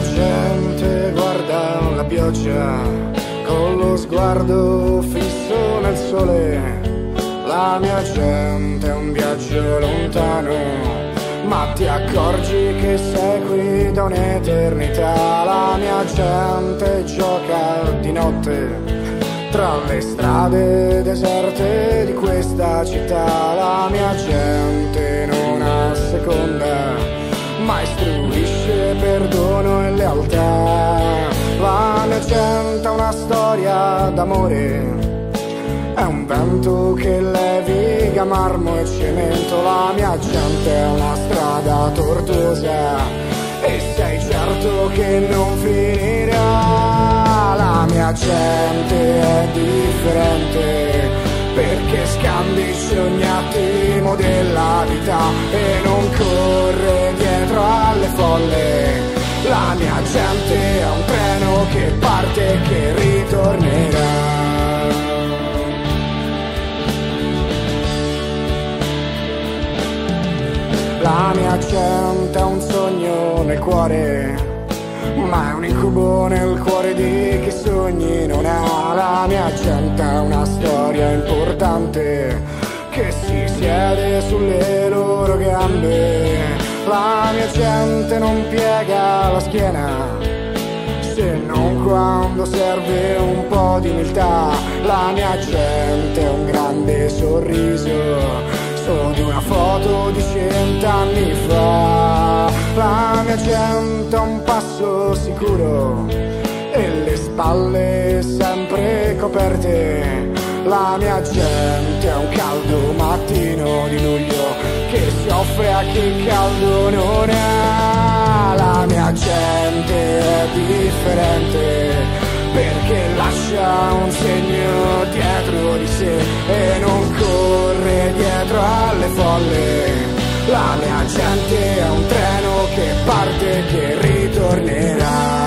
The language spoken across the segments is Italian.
gente guarda la pioggia con lo sguardo fisso nel sole. La mia gente è un viaggio lontano, ma ti accorgi che sei qui da un'eternità. La mia gente gioca di notte tra le strade deserte di questa città. La mia gente non asseconda, ma istruisce perdono e lealtà. La mia gente ha una storia d'amore, è un vento che leviga marmo e cemento. La mia gente è una strada tortuosa e sei certo che non finirà. La mia gente è differente perché scandisce ogni attimo della vita e non corre dietro alle folle. La mia gente è un treno che parte e che ritornerà. La mia gente ha un sogno nel cuore, ma è un incubo nel cuore di chi sogni non ha. La mia gente ha una storia importante che si siede sulle loro gambe. La mia gente non piega la schiena se non quando serve un po' di umiltà. La mia gente è un grande sorriso di una foto di 100 anni fa. La mia gente ha un passo sicuro e le spalle sempre coperte. La mia gente è un caldo mattino di luglio che si offre a chi caldo non ha. La mia gente è differente perché lascia un segno dietro di sé e non corre dietro alle folle. La mia gente è un treno che parte e che ritornerà.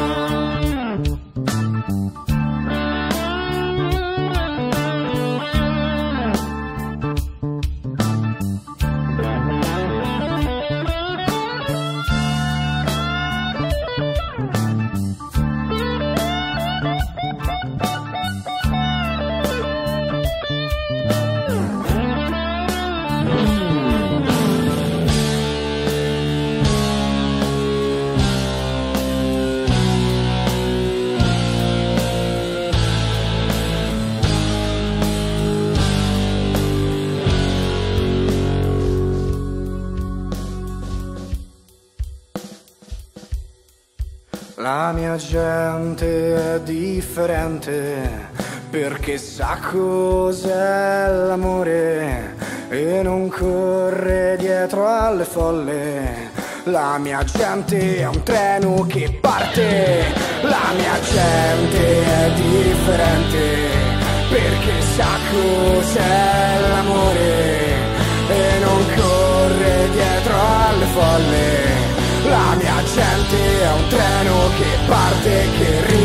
La mia gente è differente perché sa cos'è l'amore e non corre dietro alle folle. La mia gente è un treno che parte. La mia gente è differente perché sa cos'è l'amore e non corre dietro alle folle. La mia gente è un treno che parte e che